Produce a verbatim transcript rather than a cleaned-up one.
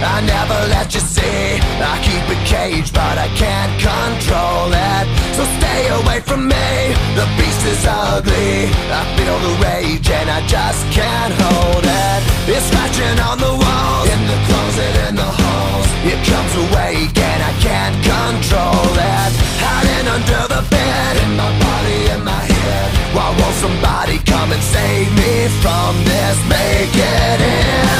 I never let you see. I keep it caged, but I can't control it. So stay away from me, the beast is ugly. I feel the rage and I just can't hold it. It's scratching on the walls, in the closet, in the halls. It comes awake and I can't control it. Hiding under the bed, in my body, in my head. Why won't somebody come and save me from this? Make it end.